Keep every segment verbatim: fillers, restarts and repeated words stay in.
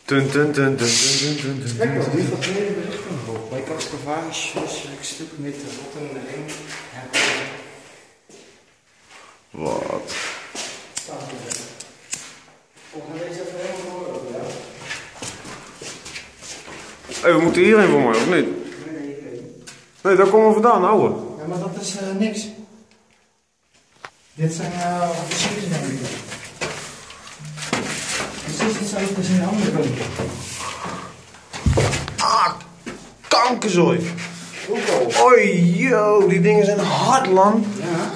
Dun, dun, dun, dun, dun, dun, dun. Lekker, hoe is dat tweede berichting op? Bij Cascavaris, ik stuk met de rotten en de ring. Wat? We gaan deze even helemaal door, ja? Hé, we moeten hierheen voor mij, of niet? Nee, nee, nee. Nee, daar komen we vandaan, ouwe. Ja, maar dat is uh, niks. Dit zijn uh, officiers, denk ik. Precies hetzelfde als in de andere kant. Ah, kankerzooi. Ook al. Oi, yo, die dingen zijn hard, man. Ja.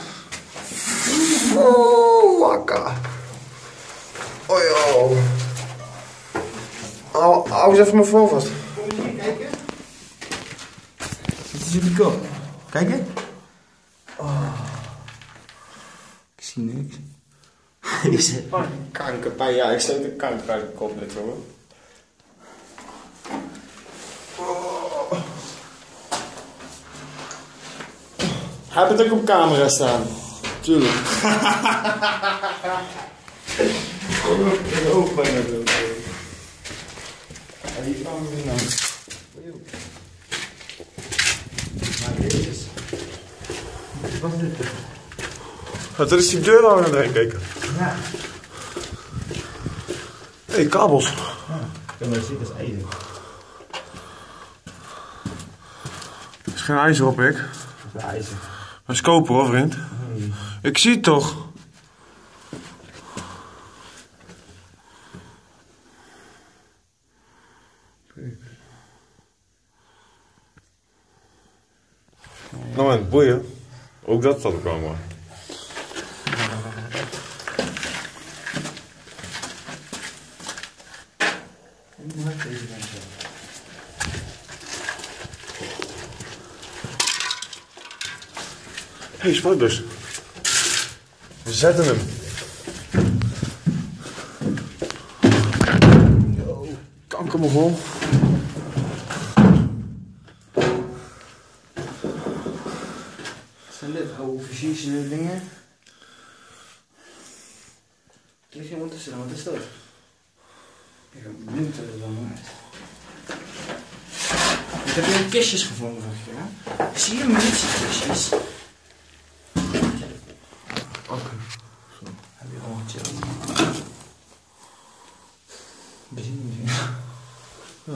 Oh, lekker. Oi, yo. Hou, hou eens even mijn phone vast. Kom eens hier kijken. Dit is op de kop. Kijk eens. Oh. Ik zie niks. Deze kankerpijn, ja, ik stoot een kanker uit de kop net hoor. Oh. Heb het ook op camera staan? Tuurlijk. Ik hoop bijna zo. Ja, die kan weer nou. Maar jezus. Wat is dit? Dat is die deur daar naar heen kijken. Ja. Hé, hey, kabels. Ja, maar dat zit als ijzer. Er is geen ijzer op, ik. Dat is ijzer. Dat is koper, hoor, vriend. Nee. Ik zie het toch. Nou man, boeien. Ook dat staat ook allemaal. Hé, hey, spuitbus. We zetten hem. Yo, kankermogol. Zijn dit oude fysieke dingen? Ligt je ondertussen dan? Wat is dat? Ik heb munten er dan uit. Ik heb hier kistjes gevonden vorige keer, hè? Zie je munitiekistjes? Oké. Zo, heb je gewoon gechilld. Benzine misschien. Ja.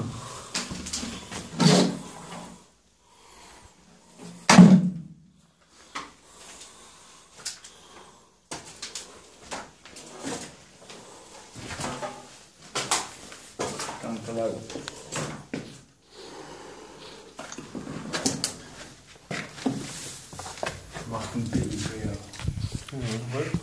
Kankerlauw. Wacht een beetje voor jou. Ja,